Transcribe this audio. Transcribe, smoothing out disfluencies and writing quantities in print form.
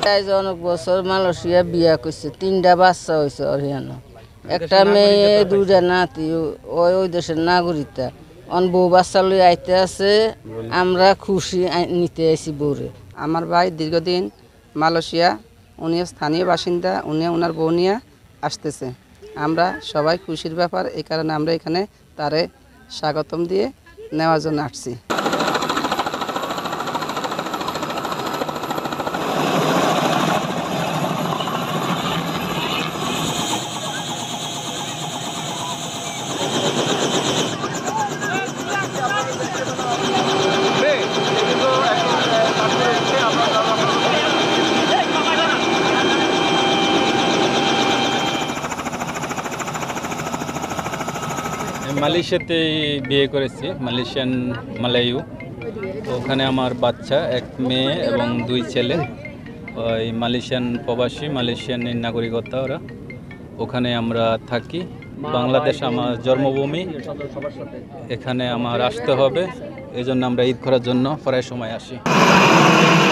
অনেক বছর মালয়েশিয়া বিয়া করছে, 3টা বাচ্চা হয়েছে অরিয়ানো, একটা মেয়ে 2টা নাতি, ওই দেশের নাগরিকতা। বউ বাচ্চা লই আইতে আছে, আমরা খুশি নিতে আইছি বউরে। আমার ভাই দীর্ঘদিন মালয়েশিয়া, উনি স্থানীয় বাসিন্দা, উনি ওনার বউ নিয়ে আসতেছে। আমরা সবাই খুশির ব্যাপার, এই কারণে আমরা এখানে তারে স্বাগতম দিয়ে নেওয়ার জন্য আসছি। মালয়েশিয়াতে বিয়ে করেছি, মালয়েশিয়ান মালায়ু। ওখানে আমার বাচ্চা, এক মেয়ে এবং 2 ছেলে। ওই মালয়েশিয়ান প্রবাসী, মালয়েশিয়ান নাগরিকতা ওরা। ওখানে আমরা থাকি। বাংলাদেশ আমার জন্মভূমি, এখানে আমার আসতে হবে, এই জন্য আমরা ঈদ করার জন্য প্রায় সময় আসি।